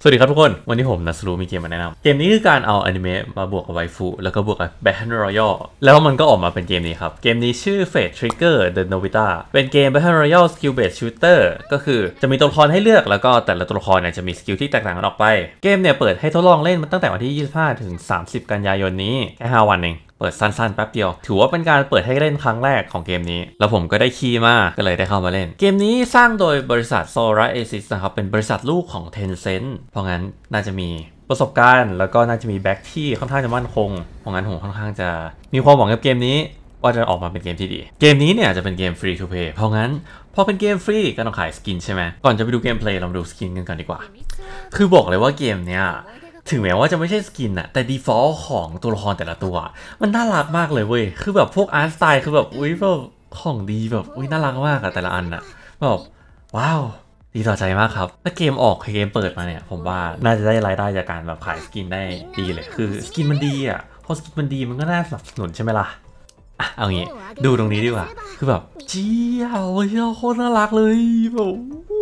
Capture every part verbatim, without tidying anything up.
สวัสดีครับทุกคนวันนี้ผมนัสรูมีเกมมาแนะนำเกมนี้คือการเอาอนิเมะมาบวกกับไวฟูแล้วก็บวกกับ Battle Royale แล้วมันก็ออกมาเป็นเกมนี้ครับเกมนี้ชื่อ Fate Trigger The Novita เป็นเกม Battle Royale Skill Based Shooter ก็คือจะมีตัวละครให้เลือกแล้วก็แต่ละตัวละครเนี่ยจะมีสกิลที่แตกต่างกันออกไปเกมเนี่ยเปิดให้ทดลองเล่นมาตั้งแต่วันที่ยี่สิบห้าถึงสามสิบกันยายนนี้แค่ห้าวันเองเปิดสั้นๆแป๊บเดียวถือว่าเป็นการเปิดให้เล่นครั้งแรกของเกมนี้แล้วผมก็ได้คีย์มาก็เลยได้เข้ามาเล่นเกมนี้สร้างโดยบริษัท Sora Asis นะครับเป็นบริษัทลูกของ Tencent เพราะงั้นน่าจะมีประสบการณ์แล้วก็น่าจะมีแบ็คที่ค่อนข้างจะมั่นคงเพราะงั้นผมค่อนข้างจะมีความหวังกับเกมนี้ว่าจะออกมาเป็นเกมที่ดีเกมนี้เนี่ยจะเป็นเกมฟรีทูเพย์เพราะงั้นพอเป็นเกมฟรีก็ต้องขายสกินใช่ไหมก่อนจะไปดูเกมเพลย์ลองดูสกินกันก่อนดีกว่าคือบอกเลยว่าเกมเนี้ยถึงแม้ว่าจะไม่ใช่สกินอะแต่ default ของตัวละครแต่ละตัวมันน่ารักมากเลยเว้ยคือแบบพวกอาร์ตสไตล์คือแบบอุ้ยแบบของดีแบบอุ้ยน่ารักมากอะแต่ละอันอะแบบว้าวดีต่อใจมากครับถ้าเกมออกเกมเปิดมาเนี่ยผมว่าน่าจะได้รายได้จากการแบบขายสกินได้ดีเลยคือสกินมันดีอะพอสกินมันดีมันก็น่าสนับสนุนใช่ไหมล่ะอ่ะเอางี้ดูตรงนี้ดีกว่าคือแบบเจี๊ยวเจี๊ยวโคตรน่ารักเลยแบบ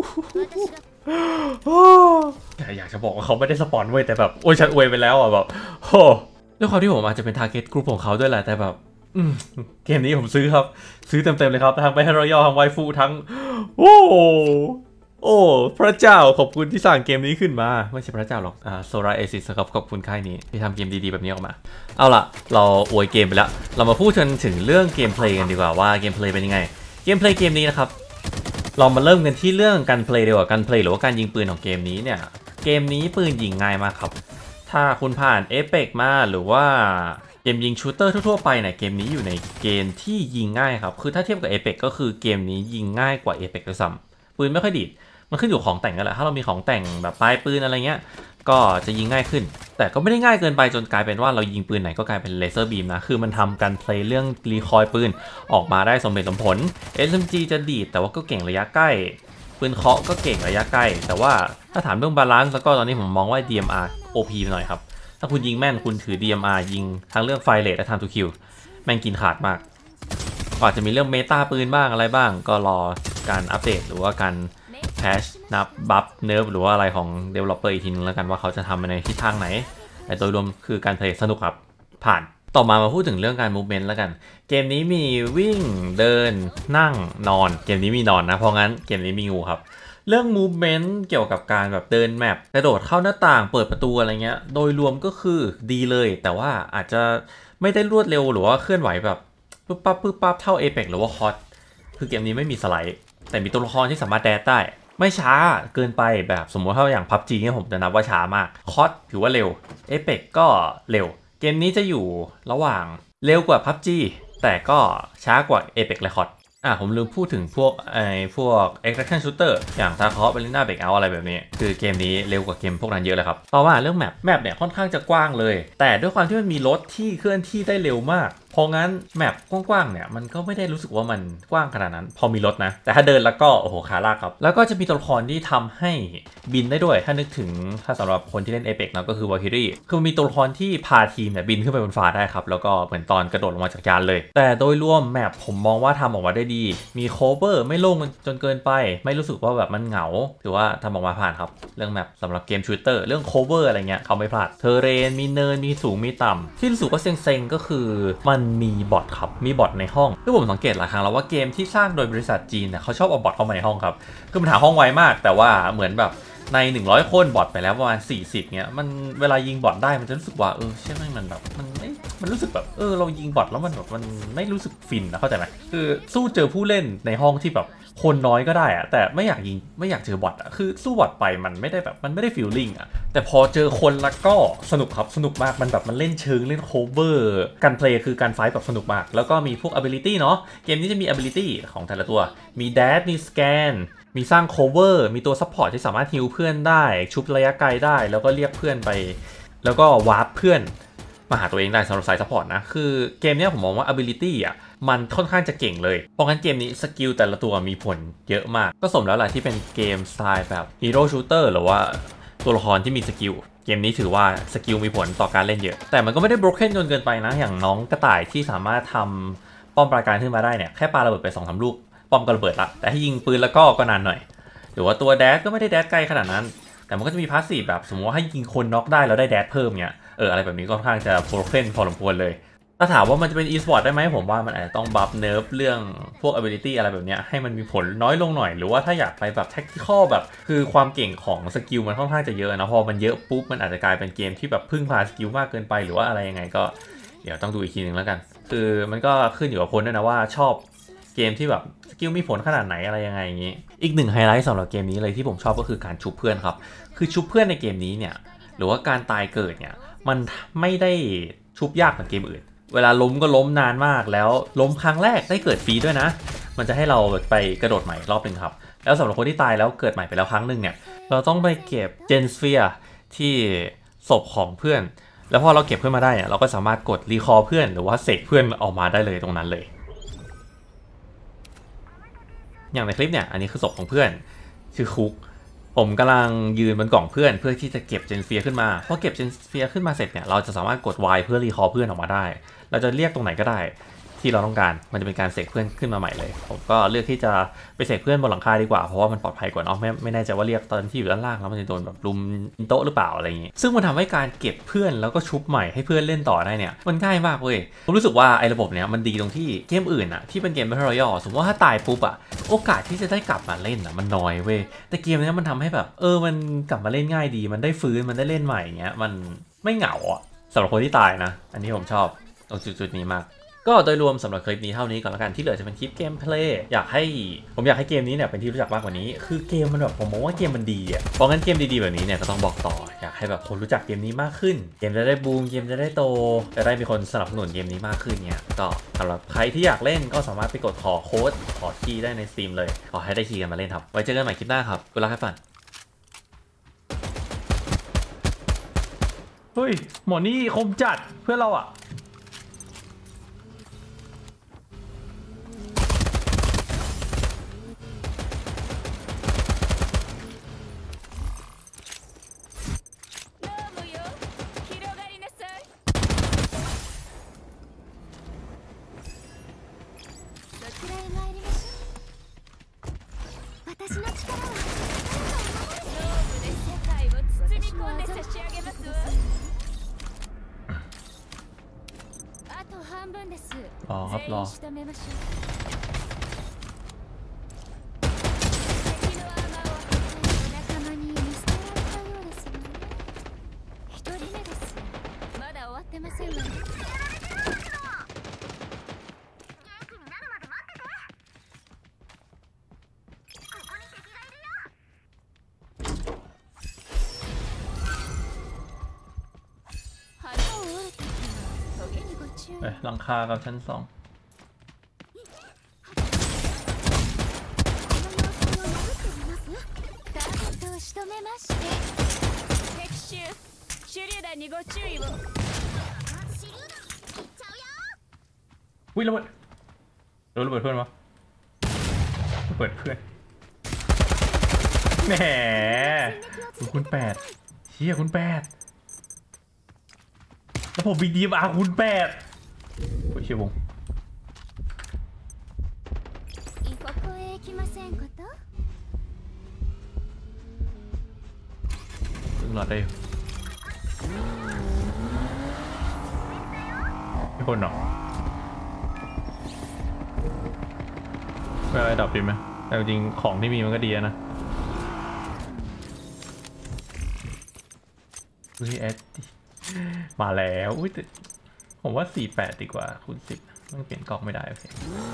อยากจะบอกว่าเขาไม่ได้สปอนเว้ยแต่แบบโอ้ยฉันอวยไปแล้วอ่ะแบบโอ้ด้วยความที่ผมอาจจะเป็นทาร์เก็ตกลุ่มของเขาด้วยแหละแต่แบบเกมนี้ผมซื้อครับซื้อเต็มๆเลยครับทั้งไปให้รอยัลทั้งไวฟูทั้งโอ้โอ้พระเจ้าขอบคุณที่สร้างเกมนี้ขึ้นมาไม่ใช่พระเจ้าหรอกอ่าโซลาร์เอซิสครับขอบคุณค่ายนี้ที่ทำเกมดีๆแบบนี้ออกมาเอาล่ะเราอวยเกมไปแล้วเรามาพูดกันถึงเรื่องเกมเพลย์กันดีกว่าว่าเกมเพลย์เป็นยังไงเกมเพลย์เกมนี้นะครับเรามาเริ่มกันที่เรื่องการเพลย์ดีกว่าการเพลย์หรือว่าการยิงปืนของเกมนี้เนี่ยเกมนี้ปืนยิงง่ายมากครับถ้าคุณผ่าน Apex มาหรือว่าเกมยิงชูตเตอร์ทั่วๆไปเนี่ยเกมนี้อยู่ในเกณฑ์ที่ยิงง่ายครับคือถ้าเทียบกับ Apex ก็คือเกมนี้ยิงง่ายกว่า Apex ด้วยซ้ำปืนไม่ค่อยดีดมันขึ้นอยู่ของแต่งกันแหละถ้าเรามีของแต่งแบบปลายปืนอะไรเงี้ยก็จะยิงง่ายขึ้นแต่ก็ไม่ได้ง่ายเกินไปจนกลายเป็นว่าเรายิงปืนไหนก็กลายเป็นเลเซอร์บีมนะคือมันทำการเพลย์เรื่องรีคอยปืนออกมาได้สมเหตุสมผล เอส เอ็ม จี จะดีดแต่ว่าก็เก่งระยะใกล้ปืนเคาะก็เก่งระยะใกล้แต่ว่าถ้าถามเรื่องบาลานซ์แล้วก็ตอนนี้ผมมองว่า ดี เอ็ม อาร์ โอ พี หน่อยครับถ้าคุณยิงแม่นคุณถือ ดี เอ็ม อาร์ ยิงทั้งเรื่องไฟเรทและ time to kill แม่งกินขาดมากก็อาจจะมีเรื่องเมตาปืนบ้างอะไรบ้างก็รอการอัปเดตหรือว่าการแพชนับบัฟเนิร์ฟหรือว่าอะไรของ developer อีกทีนึงแล้วกันว่าเขาจะทำในทิศทางไหนแต่โดยรวมคือการเพลย์สนุกครับผ่านต่อมามาพูดถึงเรื่องการ movement แล้วกันเกมนี้มีวิ่งเดินนั่งนอนเกมนี้มีนอนนะเพราะงั้นเกมนี้มีงูครับเรื่อง movement เกี่ยวกับการแบบเดินแมปกระโดดเข้าหน้าต่างเปิดประตูอะไรเงี้ยโดยรวมก็คือดีเลยแต่ว่าอาจจะไม่ได้รวดเร็วหรือว่าเคลื่อนไหวแบบปึ๊บปั๊บปึ๊บปั๊บเท่า Apex หรือว่า ซี โอ ดี คือเกมนี้ไม่มีสไลด์แต่มีตัวละครที่สามารถแดดได้ไม่ช้าเกินไปแบบสมมติถ้าอย่าง พับจี เนี่ยผมจะนับว่าช้ามาก ซี โอ ดี ถือว่าเร็ว Apex ก็เร็วเกมนี้จะอยู่ระหว่างเร็วกว่า พับจี แต่ก็ช้ากว่า Apex Record อ่ะผมลืมพูดถึงพวกไอ้พวก Extraction Shooter อย่างทาร์คอฟเบลิน่าเบรกเอาอะไรแบบนี้คือเกมนี้เร็วกว่าเกมพวกนั้นเยอะเลยครับต่อมาเรื่องแมปแมปเนี่ยค่อนข้างจะกว้างเลยแต่ด้วยความที่มันมีรถที่เคลื่อนที่ได้เร็วมากเพราะงั้นแมปกว้างๆเนี่ยมันก็ไม่ได้รู้สึกว่ามันกว้างขนาดนั้นพอมีรถนะแต่ถ้าเดินแล้วก็โอ้โหขาลากครับแล้วก็จะมีตัวละครที่ทำให้บินได้ด้วยถ้านึกถึงถ้าสำหรับคนที่เล่น Apex นะก็คือ Valkyrie คือมีตัวละครที่พาทีมเนี่ยบินขึ้นไปบนฟ้าได้ครับแล้วก็เหมือนตอนกระโดดลงมาจากยานเลยแต่โดยรวมแมปผมมองว่าทำออกมาได้ดีมีโคเวอร์ไม่โล่งจนเกินไปไม่รู้สึกว่าแบบมันเหงาถือว่าทำออกมาผ่านครับเรื่องแมปสำหรับเกมชูตเตอร์เรื่องโคเวอร์อะไรเงี้ยเขาไม่พลาดเทเรนมีเนินมีสูงมีต่ำที่รู้สึกว่าเซ็งๆก็คือมันมีบอทครับมีบอทในห้องที่ผมสังเกตหลายครั้งแล้วว่าเกมที่สร้างโดยบริษัทจีนเนี่ยเขาชอบเอาบอทเข้ามาในห้องครับคือมันหาห้องไวมากแต่ว่าเหมือนแบบในหนึ่งร้อยคนบอทไปแล้วประมาณสี่สิบเงี้ยมันเวลายิงบอทได้มันจะรู้สึกว่าเออใช่ไหมมันแบบมันไม่มันรู้สึกแบบเออเรายิงบอทแล้วมันแบบมันไม่รู้สึกฟินนะเข้าใจไหมคือสู้เจอผู้เล่นในห้องที่แบบคนน้อยก็ได้อะแต่ไม่อยากยิงไม่อยากเจอบอทอะคือสู้บอทไปมันไม่ได้แบบมันไม่ได้ฟีลลิ่งอะแต่พอเจอคนแล้วก็สนุกครับสนุกมากมันแบบมันเล่นเชิงเล่นโคเวอร์การเพลย์คือการไฟท์แบบสนุกมากแล้วก็มีพวก ability เนาะเกมนี้จะมี ability ของแต่ละตัวมี dash มี scan มีสร้าง cover มีตัว support ที่สามารถฮิลเพื่อนได้ชุบระยะไกลได้แล้วก็เรียกเพื่อนไปแล้วก็วาร์ปเพื่อนมาหาตัวเองได้สำหรับสาย support นะคือเกมนี้ผมมองว่า ability อ่ะมันค่อนข้างจะเก่งเลยเพราะงั้นเกมนี้สกิลแต่ละตัวมีผลเยอะมากก็สมแล้วแหละที่เป็นเกมสไตล์แบบ hero shooter หรือว่าตัวละครที่มีสกิลเกมนี้ถือว่าสกิลมีผลต่อการเล่นเยอะแต่มันก็ไม่ได้ broken จนเกินไปนะอย่างน้องกระต่ายที่สามารถทำป้อมปราการขึ้นมาได้เนี่ยแค่ปาระเบิดไป สองสาม ลูกป้อมก็ระเบิดละแต่ให้ยิงปืนแล้วก็ก็นานหน่อยหรือว่าตัวแดดก็ไม่ได้แดดไกลขนาดนั้นแต่มันก็จะมีพาสซีฟแบบสมมติว่าให้ยิงคนน็อกได้แล้วได้แดดเพิ่มเนี่ยเอออะไรแบบนี้ก็ค่อนข้างจะโปรเฟนพอสมควรเลยถ้าถามว่ามันจะเป็น e-sport ได้ไหมผมว่ามันอาจจะต้องบัฟเนิร์ฟเรื่องพวก ability อะไรแบบนี้ให้มันมีผลน้อยลงหน่อยหรือว่าถ้าอยากไปแบบ tactical แบบคือความเก่งของสกิลมันค่อนข้างจะเยอะนะพอมันเยอะปุ๊บมันอาจจะกลายเป็นเกมที่แบบพึ่งพาสกิลมากเกินไปหรือว่าอะไรยังไงก็เดี๋ยวต้องดูอีกทีหนึ่งแล้วกันคือมันก็ขึ้นอยู่กับคนด้วยนะว่าชอบเกมที่แบบสกิลมีผลขนาดไหนอะไรยังไงอย่างนี้อีกหนึ่งไฮไลท์สำหรับเกมนี้เลยที่ผมชอบก็คือการชุบเพื่อนครับคือชุบเพื่อนในเกมนี้เนี่ยหรือว่าการตายเกิดเนี่ยมันไม่ได้ชุบยากเหมือนเกมอื่นเวลาล้มก็ล้มนานมากแล้วล้มครั้งแรกได้เกิดฟรีด้วยนะมันจะให้เราไปกระโดดใหม่รอบหนึ่งครับแล้วสำหรับคนที่ตายแล้วเกิดใหม่ไปแล้วครั้งหนึ่งเนี่ยเราต้องไปเก็บเจนสเฟียร์ที่ศพของเพื่อนแล้วพอเราเก็บเพื่อนมาได้เนี่ยเราก็สามารถกดรีคอร์เพื่อนหรือว่าเสกเพื่อนออกมาได้เลยตรงนั้นเลยอย่างในคลิปเนี่ยอันนี้คือศพของเพื่อนชื่อคุกผมกำลังยืนบนกล่องเพื่อนเพื่อที่จะเก็บเจนเฟียขึ้นมาพอเก็บเจนเฟียขึ้นมาเสร็จเนี่ยเราจะสามารถกด Y เพื่อรีคอร์เพื่อนออกมาได้เราจะเรียกตรงไหนก็ได้ที่เราต้องการมันจะเป็นการเสกเพื่อนขึ้นมาใหม่เลยผมก็เลือกที่จะไปเสกเพื่อนบนหลังคาดีกว่าเพราะว่ามันปลอดภัยกว่าเนาะไม่ไม่แน่ใจว่าเรียกตอนที่อยู่ด้านล่างแล้วมันจะโดนแบบลุมโต๊ะหรือเปล่าอะไรอย่างงี้ซึ่งมันทำให้การเก็บเพื่อนแล้วก็ชุบใหม่ให้เพื่อนเล่นต่อได้เนี่ยมันง่ายมากเว้ยผมรู้สึกว่าไอ้ระบบเนี้ยมันดีตรงที่เกมอื่นอะที่เป็นเกม Battle Royale สมมติว่าถ้าตายปุ๊บอะโอกาสที่จะได้กลับมาเล่นอะมันน้อยเว้ยแต่เกมนี้มันทำให้แบบเออมันกลับมาเล่นง่ายดีมันได้ฟื้นมันได้เล่นใหม่อย่างเงี้ยมันไม่เหงาอะสำหรับคนที่ตายนะอันนี้ผมชอบตรงจุดๆนี้มากก็โดยรวมสำหรับคลิปนี้เท่านี้ก่อนละกันที่เหลือจะเป็นคลิปเกมเพลย์อยากให้ผมอยากให้เกมนี้เนี่ยเป็นที่รู้จักมากกว่านี้คือเกมมันแบบผมมองว่าเกมมันดีอ่ะเพราะงั้นเกมดีๆแบบนี้เนี่ยก็ต้องบอกต่ออยากให้แบบคนรู้จักเกมนี้มากขึ้นเกมจะได้บูมเกมจะได้โตจะได้มีคนสนับสนุนเกมนี้มากขึ้นเนี่ยก็สำหรับใครที่อยากเล่นก็สามารถไปกดขอโค้ดขอคีย์ได้ในสตรีมเลยขอให้ได้คีย์กันมาเล่นครับไว้เจอกันใหม่คลิปหน้าครับกูรักให้ฟันเฮ้ยหมอนี่คมจัดเพื่อนเราอ่ะรอครับรอเอ้ยหลังคากับชั้นสองวิ่งระเบิดโดนระเบิดเพื่อนวะระเบิดเพื่อนแหมคุณแปดเชี่ยคุณแปดแล้วผมบีดีมาคุณแปดโอ้ยเชี่ยวงตึงหลอดได้ไม่คนหรอไม่อะไรดับดีไหมแต่จริงของที่มีมันก็ดีนะอุ้ยแอดมาแล้วอุ้ยผมว่าสี่สิบแปดดีกว่าคูณสิบไม่เปลี่ยนกล่องไม่ได้โอเค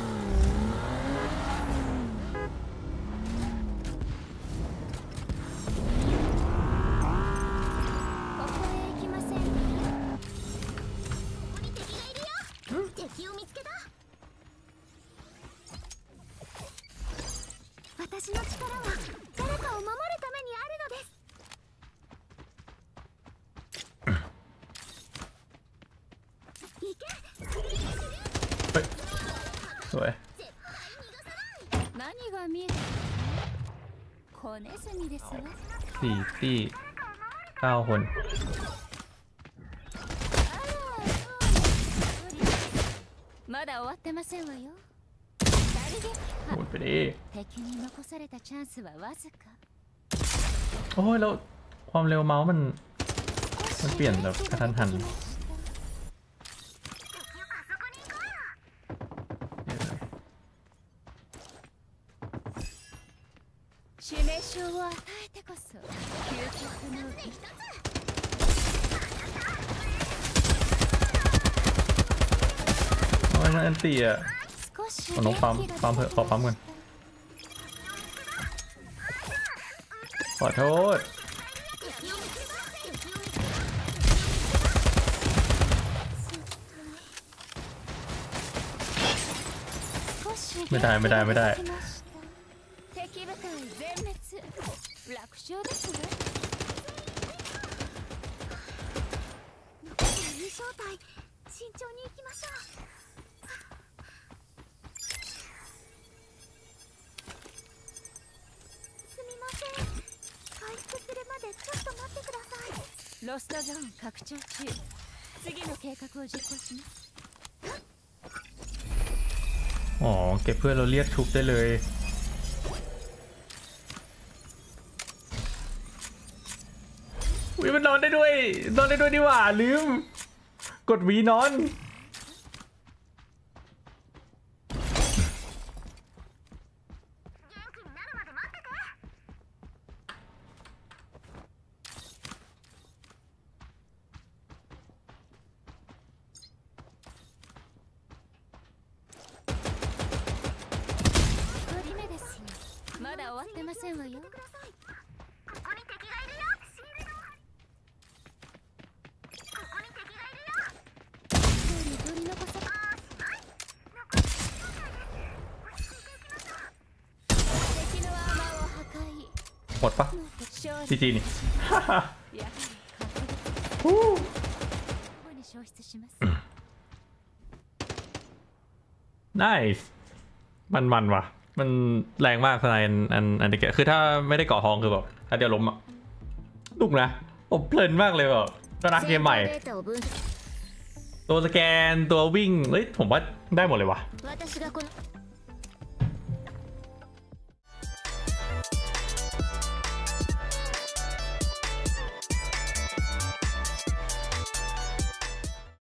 สวยสี่ที่เก้าคนหมดไปดิโอ้ยแล้วความเร็วเมาส์มันมันเปลี่ยนแบบกระทันหัน致命傷を与えてこそ究極の美โอ้ยอันตีอ่ะ少しขอน้องปั๊มปั๊มเถอะขอปั๊มกันขอโทษไม่ได้ไม่ได้ไม่ได้敵部隊全滅楽勝ですね二小隊慎重に行きましょうすみません回復するまでちょっと待ってくださいロストゾーン拡張中次の計画を実行しますอ๋อเก็บเพื่อนเราเรียกชุบได้เลยอุ้ยมันนอนได้ด้วยนอนได้ด้วยดีหว่าลืมกดวีนอนまだ終わってませんわよ。ここに敵がいるよ。シールド。ここに敵がいるよ。一人取り残さ。はい。残り少ないです。落ち着いていきましょう。敵のアーマーを破壊。 หมดปะจีจีนี่やはり確実。ここに消失します。 nice มันมันว่ะมันแรงมากสไนอันอันอันนี้คือถ้าไม่ได้เกาะทองคือแบบถ้าเดียวล้มอ่ะดุกนะผมเพลินมากเลยแบบตอนนักเกมใหม่ตัวสแกนตัววิ่งเฮ้ยผมว่าได้หมดเลยว่ะ